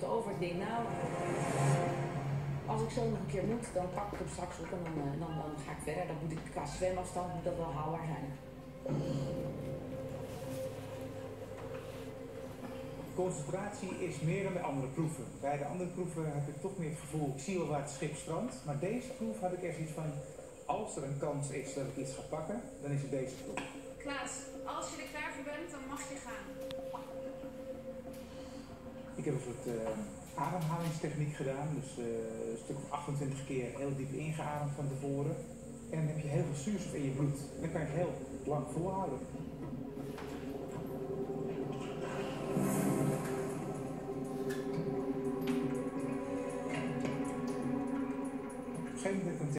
lucht over. Ik denk nou, als ik zo nog een keer moet, dan pak ik hem straks op en dan ga ik verder. Dan moet ik qua zwemafstand moet dat wel haalbaar zijn. Concentratie is meer dan bij andere proeven. Bij de andere proeven heb ik toch meer het gevoel, ik zie wel waar het schip strandt. Maar deze proef had ik echt iets van, als er een kans is dat ik iets ga pakken, dan is het deze proef. Klaas, als je er klaar voor bent, dan mag je gaan. Ik heb een soort ademhalingstechniek gedaan. Dus een stuk of 28 keer heel diep ingeademd van tevoren. En dan heb je heel veel zuurstof in je bloed. En dan kan je het heel lang volhouden. Op een gegeven moment